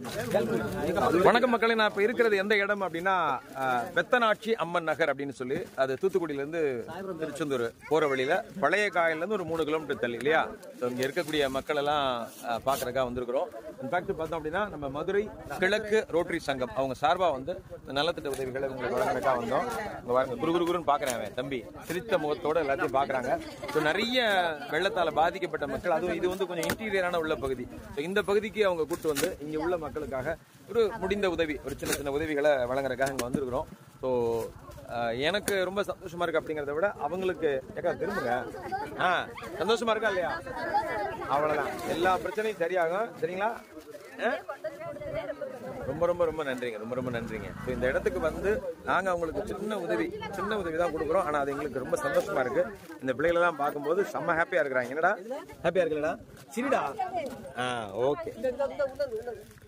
வணக்கம் மக்களே, நான் இப்ப இருக்கிறது எந்த இடம் அப்படின்னா பெத்தனாட்சி அம்மன் நகர் அப்படின்னு சொல்லி, அது தூத்துக்குடியில இருந்து திருச்செந்தூர் போற வழியில பழைய காயில இருந்து ஒரு 3 கிலோமீட்டர் தள்ளி இல்லையா. இங்க இருக்கக்கூடிய மக்கள் எல்லாம் பாக்குறதுக்காக வந்திருக்கிறோம். இன்ஃபேக்ட் பார்த்தோம் அப்படின்னா நம்ம மதுரை கிழக்கு ரோட்டரி சங்கம் அவங்க சார்பா வந்து நலத்திட்ட உதவிகளை உங்களுக்கு வழங்குறதுக்காக வந்தோம். இங்க பாருங்க, குருகுருன்னு பாக்குறேன் தம்பி, சிரித்த முகத்தோட எல்லாத்தையும் பாக்குறாங்க. நிறைய வெள்ளத்தால பாதிக்கப்பட்ட மக்கள், அதுவும் இது வந்து கொஞ்சம் இன்டீரியரான உள்ள பகுதி. இந்த பகுதிக்கு அவங்க கூட்டு வந்து இங்க உள்ள மக்களுக்காக ஒரு முடிந்த உதவி, ஒரு சின்ன சின்ன உதவிகளை வழங்குறதுக்காக இங்க வந்திருக்கிறோம். ஸோ எனக்கு ரொம்ப சந்தோஷமா இருக்கு. அப்படிங்கிறத விட அவங்களுக்கு திரும்புங்க, சந்தோஷமா இருக்கா இல்லையா? அவ்வளவுதான், எல்லா பிரச்சனையும் சரியாகும். சரிங்களா? ரொம்ப ரொம்ப ரொம்ப நன்றிங்க, ரொம்ப ரொம்ப நன்றிங்க. ஸோ இந்த இடத்துக்கு வந்து நாங்கள் அவங்களுக்கு சின்ன உதவி தான் கொடுக்குறோம். ஆனால் அது எங்களுக்கு ரொம்ப சந்தோஷமா இருக்கு. இந்த பிள்ளைகளெல்லாம் பார்க்கும்போது செம்ம ஹாப்பியா இருக்கிறாங்க. என்னடா ஹாப்பியா இருக்குல்லடா? சரிடா. ஓகே.